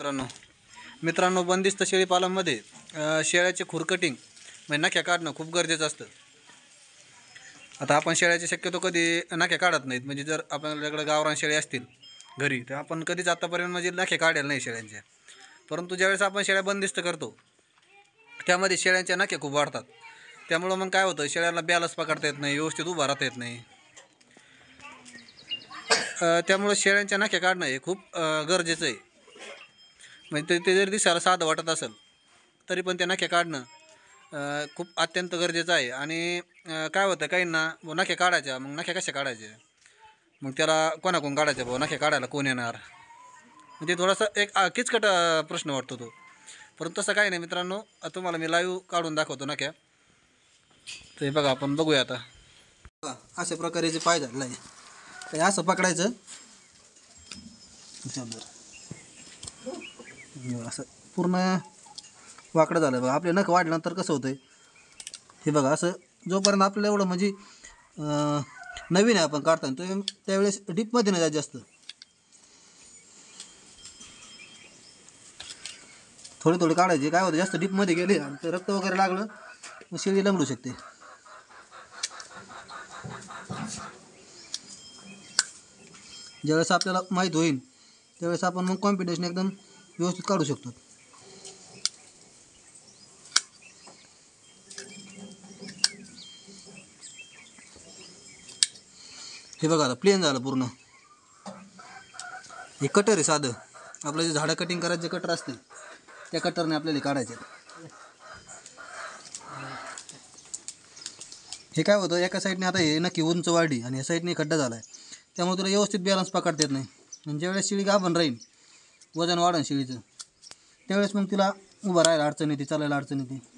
मित्रांनो बंदिस्त शेळीपालनामध्ये शेळ्याचे खुरकटिंग म्हणजे नख्या काढणं खूप गरजेचं असतं. आता आपण शेळ्याचे शक्यतो कधी नख्या काढत नाहीत, म्हणजे जर आपल्याकडे गावरान शेळी असतील घरी तर आपण कधीच आतापर्यंत म्हणजे नखे काढेल नाही शेळ्यांच्या. परंतु ज्यावेळेस आपण शेळ्या बंदिस्त करतो त्यामध्ये शेळ्यांच्या नखे खूप वाढतात. त्यामुळं मग काय होतं, शेळ्यांना बॅलन्स पकडता येत नाही, व्यवस्थित उभा राहता येत नाही. त्यामुळं शेळ्यांच्या नख्या काढणं हे खूप गरजेचं आहे. म्हणजे ते जरी दिसायला साधं वाटत असेल तरी पण त्या नख्या काढणं खूप अत्यंत गरजेचं आहे. आणि काय होतं काहींना नख्या काढायच्या, मग नख्या कशा काढायच्या, मग त्याला कोणाकोण काढायच्या भाऊ, नख्या काढायला कोण येणार, म्हणजे थोडासा एक किचकट प्रश्न वाटतो तो. परंतु तसं काही नाही मित्रांनो, तुम्हाला मी लाईव्ह काढून दाखवतो नख्या. तर हे बघा, आपण बघूया आता. बघा अशा प्रकारे जे पाय झालेलं आहे ते असं पकडायचं, असं पूर्ण वाकडं झालं. बघा आपले नख वाढल्यानंतर कसं होतं हे बघा, असं जोपर्यंत आपल्याला एवढं म्हणजे नवीन आहे आपण काढताना तो त्यावेळेस डीपमध्ये नाही जात जास्त, थोडे थोडे काढायचे. काय होतं जास्त डीपमध्ये गेले आणि ते रक्त वगैरे लागलं मग शेळी लंगडू शकते. ज्यावेळेस आपल्याला माहीत होईल त्यावेळेस आपण मग कॉन्फिडन्सने एकदम व्यवस्थित काढू शकतो. हे बघा आता प्लेन झालं पूर्ण. हे कटर आहे साधं, आपलं जे झाडं कटिंग करायचं जे कटर असते त्या कटरने आपल्याला काढायचे. हे काय होतं, एका साईडने आता हे नक्की उंच वाढली आणि या साईडने खड्डा झाला आहे, त्यामुळे तुला व्यवस्थित बॅलन्स पकडता येत नाही. आणि ज्यावेळेस शेळी गाभण राहील, वजन वाढन शेळीचं, त्यावेळेस मग तिला उभं राहायला अडचण येते, चालायला अडचण येते.